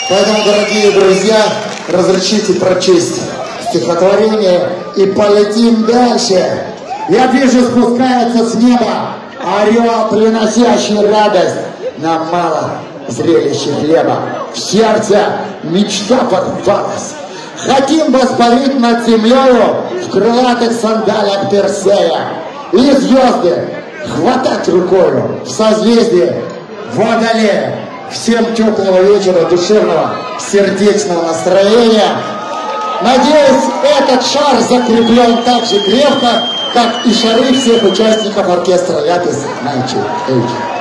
Поэтому, дорогие друзья, разрешите прочесть стихотворение и полетим дальше. Я вижу, спускается с неба орел, приносящий радость. Нам мало зрелища хлеба, в сердце мечта порвалась. Хотим воспарить над землею в крылатых сандалях Персея и звезды хватать рукою в созвездии Водолея. Всем теплого вечера, душевного, сердечного настроения. Надеюсь, этот шар закреплен так же крепко, как и шары всех участников оркестра Ляпис 98.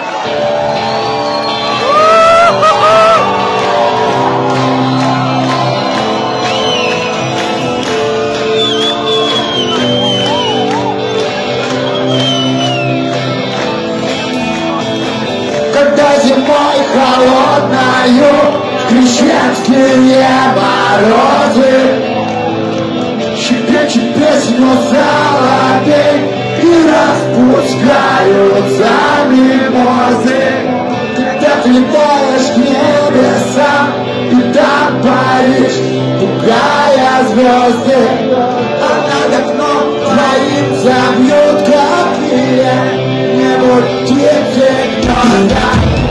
Когда зимой холодною крещенские морозы щебечет песню соловей и распускаются мимозы. Когда ты летаешь к небесам и там паришь, пугая звезды, а над окном твоим забьют какие небудь тихие гнезда.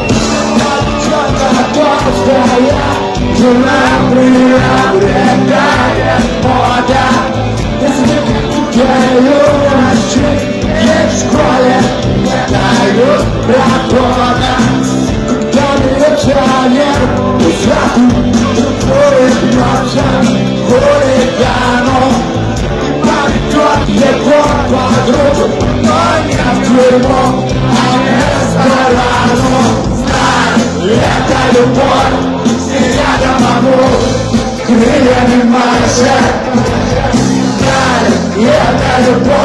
Толстая жена приобретает мода. Если юноши есть в школе, не дают прохода. Когда милиционер усрату улыбнется хулигану и поведет его подругу, но не в тюрьму, а в ресторану. Это любовь, я помогу крыльями машет. Это любовь.